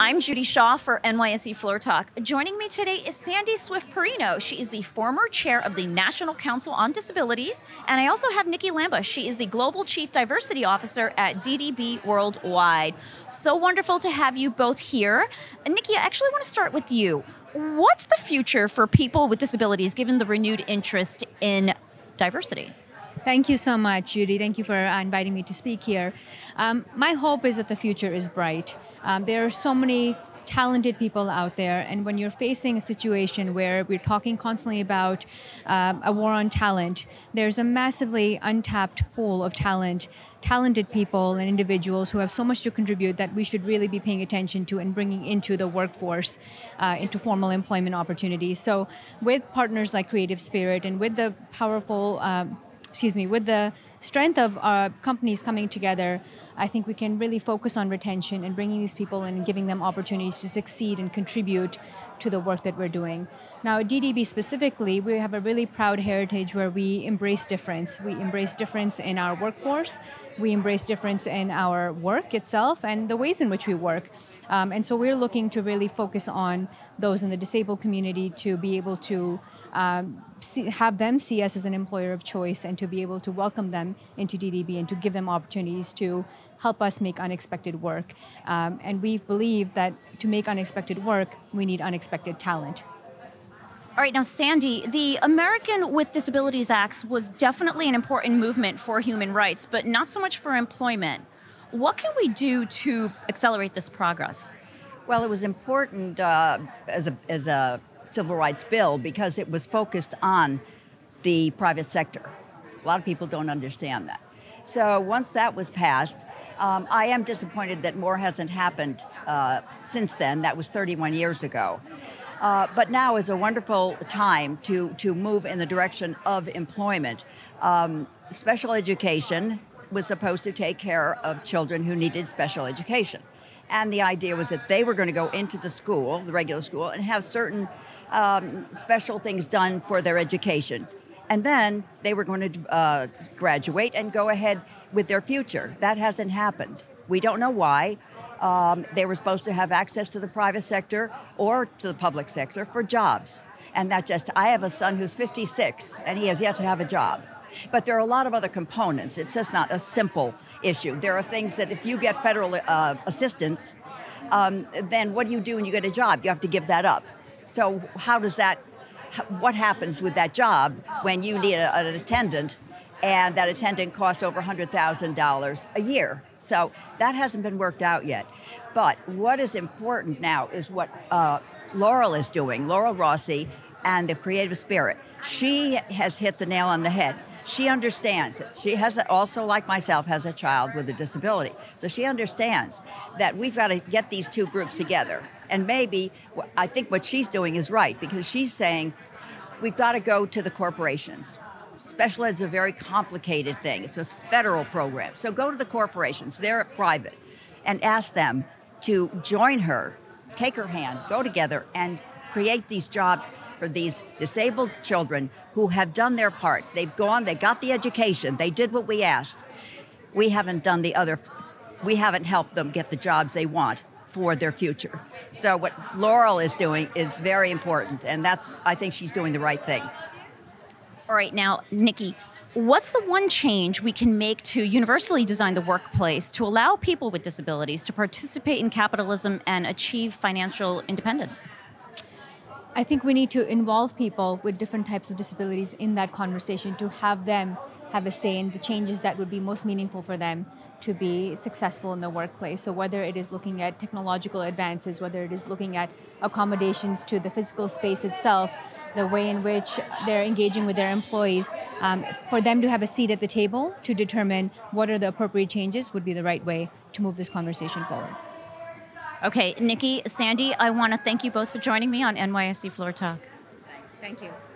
I'm Judy Shaw for NYSE Floor Talk. Joining me today is Sandy Swift Parrino. She is the former chair of the National Council on Disabilities. And I also have Nikki Lamba. She is the Global Chief Diversity Officer at DDB Worldwide. So wonderful to have you both here. And Nikki, I actually want to start with you. What's the future for people with disabilities given the renewed interest in diversity? Thank you so much, Judy. Thank you for inviting me to speak here. My hope is that the future is bright. There are so many talented people out there, and when you're facing a situation where we're talking constantly about a war on talent, there's a massively untapped pool of talented people and individuals who have so much to contribute that we should really be paying attention to and bringing into the workforce, into formal employment opportunities. So with partners like Creative Spirit and with the powerful with the strength of our companies coming together, I think we can really focus on retention and bringing these people in and giving them opportunities to succeed and contribute to the work that we're doing. Now, at DDB specifically, we have a really proud heritage where we embrace difference. We embrace difference in our workforce. We embrace difference in our work itself and the ways in which we work. And so we're looking to really focus on those in the disabled community to be able to have them see us as an employer of choice and to be able to welcome them into DDB and to give them opportunities to help us make unexpected work. And we believe that to make unexpected work, we need unexpected talent. All right, now Sandy, the American with Disabilities Act was definitely an important movement for human rights, but not so much for employment. What can we do to accelerate this progress? Well, it was important as a civil rights bill because it was focused on the private sector. A lot of people don't understand that. So once that was passed, I am disappointed that more hasn't happened since then. That was 31 years ago. But now is a wonderful time to move in the direction of employment. Special education was supposed to take care of children who needed special education. And the idea was that they were going to go into the school, the regular school, and have certain special things done for their education. And then they were going to graduate and go ahead with their future. That hasn't happened. We don't know why. They were supposed to have access to the private sector or to the public sector for jobs. And I have a son who's 56, and he has yet to have a job. But there are a lot of other components. It's just not a simple issue. There are things that if you get federal assistance, then what do you do when you get a job? You have to give that up. So what happens with that job when you need an attendant and that attendant costs over $100,000 a year? So that hasn't been worked out yet. But what is important now is what Laurel is doing, Laurel Rossi and the Creative Spirit. She has hit the nail on the head. She understands it. She has also, like myself, has a child with a disability. So she understands that we've got to get these two groups together. And maybe, I think what she's doing is right, because she's saying we've got to go to the corporations. Special ed is a very complicated thing. It's a federal program. So go to the corporations, they're private, and ask them to join her, take her hand, go together, and create these jobs for these disabled children who have done their part. They've gone, they got the education, they did what we asked. We haven't helped them get the jobs they want for their future. So what Laurel is doing is very important, and I think she's doing the right thing. All right, now, Nikki, what's the one change we can make to universally design the workplace to allow people with disabilities to participate in capitalism and achieve financial independence? I think we need to involve people with different types of disabilities in that conversation to have them have a say in the changes that would be most meaningful for them to be successful in the workplace. So whether it is looking at technological advances, whether it is looking at accommodations to the physical space itself, the way in which they're engaging with their employees, for them to have a seat at the table to determine what are the appropriate changes would be the right way to move this conversation forward. Okay, Nikki, Sandy, I want to thank you both for joining me on NYSE Floor Talk. Thank you.